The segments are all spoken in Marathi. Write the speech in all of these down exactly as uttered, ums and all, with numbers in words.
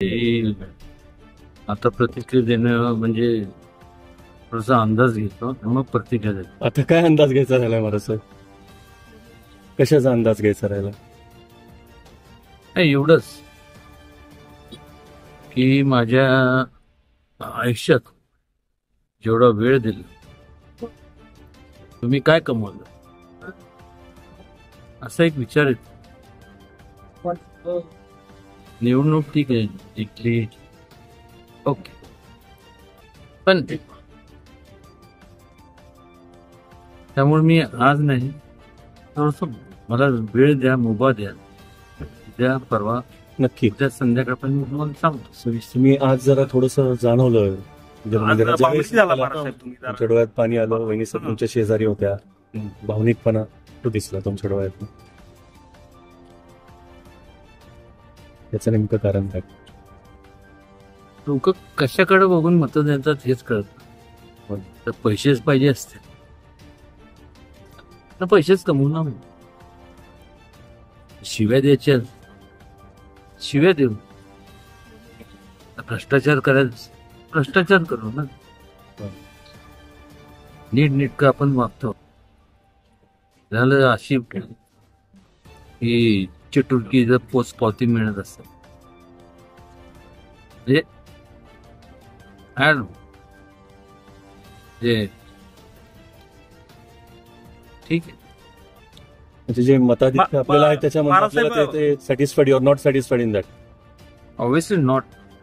की आता प्रतिक्रिया देणं म्हणजे थोडासा अंदाज घेतो मग प्रतिक्रिया देतो. आता काय अंदाज घ्यायचा राहिला महाराज साहेब? कशाचा अंदाज घ्यायचा राहिला? नाही एवढंच की माझ्या आयुष्यात जेवढा वेळ दिला तुम्ही काय कमवलं असा एक विचार येतो. निवडणूक ठीक आहे जिंकली ओके, पण त्यामुळे मी आज नाही थोडस मला वेळ द्या, मुभा द्या, उद्या परवा नक्की उद्या संध्याकाळपर्यंत मी तुम्हाला सांगतो. सविस्तर मी आज जरा थोडस जाणवलं आज जरा भावनिक झाला महाराज तुम्ही जरा. तुमच्या डोळ्यात पाणी आलं. वहिनी सर तुमच्या शेजारी होत्या. भावनिकपणा तो दिसला तुमच्या डोळ्यात. त्याचं नेमकं कारण काय? लोक कशाकडे बघून मतं देतात हेच कळत. तर पैसेच पाहिजे असते ना, पैसेच कमवू ना. शिव्या द्यायच्या, शिव्या देऊ. भ्रष्टाचार करायचं, भ्रष्टाचार करू ना. नीट नीटकं आपण वागतो. झालं अशी ही चिटुरकी जर पोच पावती मिळत असत म्हणजे जे ठीक आहे. म्हणजे जे मताधिक्य आपल्याला आहे त्याच्यामध्ये satisfied your not satisfied in that? Obviously not.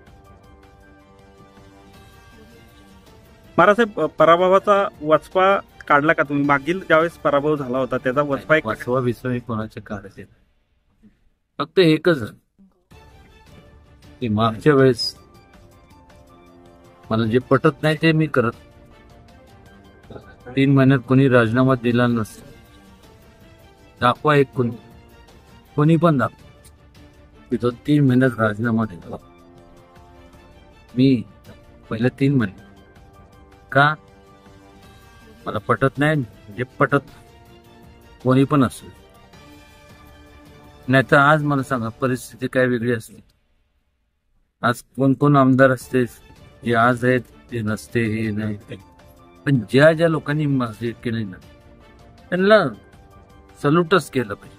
महाराजसाहेब पराभवाचा वचपा काढला का तुम्ही? मागील ज्यावेळेस पराभव झाला होता त्याचा वचपा एक वचवा बिचवा कोणाच्या काढायचे, फक्त एकच की मागच्या वेळेस मला जे पटत नाही ते मी करत. तीन महिन्यात कोणी राजीनामा दिला नसतो. दाखवा एक कोणी कोणी पण दाखवा की तो तीन महिन्यात राजीनामा दिला. मी पहिल्या तीन महिने का मला पटत नाही, म्हणजे पटत कोणी पण असो. नाही तर आज मला सांगा परिस्थिती काय वेगळी असते. आज कोण कोण आमदार असते जे आज आहेत ते नसते, हे नाही. पण ज्या ज्या लोकांनी केले ना त्यांना सल्यूटच केलं पाहिजे.